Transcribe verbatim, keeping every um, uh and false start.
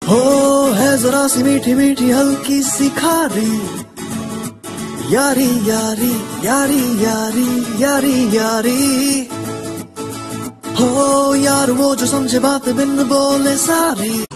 हो है जरा सी मीठी मीठी हल्की सी खारी, यारी यारी यारी यारी यारी यारी। हो यार वो जो समझे बात बिन बोले सारी।